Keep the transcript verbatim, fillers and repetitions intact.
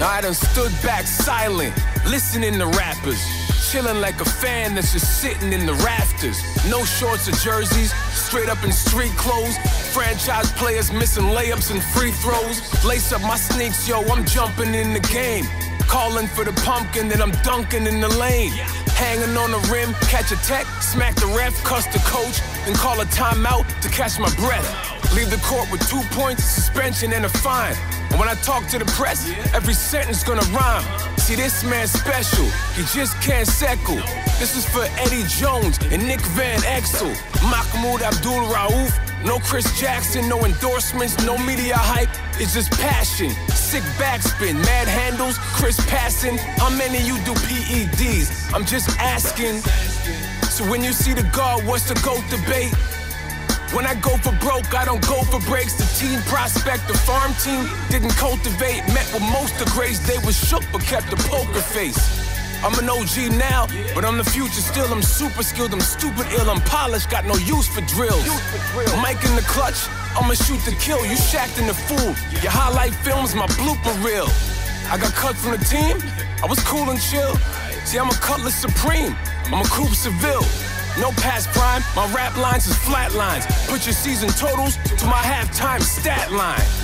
I done stood back silent, listening to rappers. Chilling like a fan that's just sitting in the rafters. No shorts or jerseys, straight up in street clothes. Franchise players missing layups and free throws. Lace up my sneaks, yo, I'm jumping in the game. Calling for the pumpkin, then I'm dunking in the lane. Hanging on the rim, catch a tech, smack the ref, cuss the coach, then call a timeout to catch my breath. Leave the court with two points, suspension, and a fine. And when I talk to the press, every sentence gonna rhyme. See, this man's special, he just can't settle. This is for Eddie Jones and Nick Van Exel. Mahmoud Abdul Rauf, no Chris Jackson, no endorsements, no media hype. It's just passion, sick backspin, mad handles, Chris passing. How many you do P E Ds? I'm just asking. So when you see the guard, what's the GOAT debate? When I go for broke, I don't go for breaks. The team prospect, the farm team didn't cultivate. Met with most of greats, they was shook but kept a poker face. I'm an O G now, but I'm the future still. I'm super skilled, I'm stupid ill, I'm polished, got no use for drills. Mike in the clutch, I'ma shoot to kill. You shacked in the fool, your highlight film's my blooper reel. I got cut from the team, I was cool and chill. See, I'm a Cutlass Supreme, I'm a Coupe Seville. No past prime, my rap lines is flat lines. Put your season totals to my halftime stat line.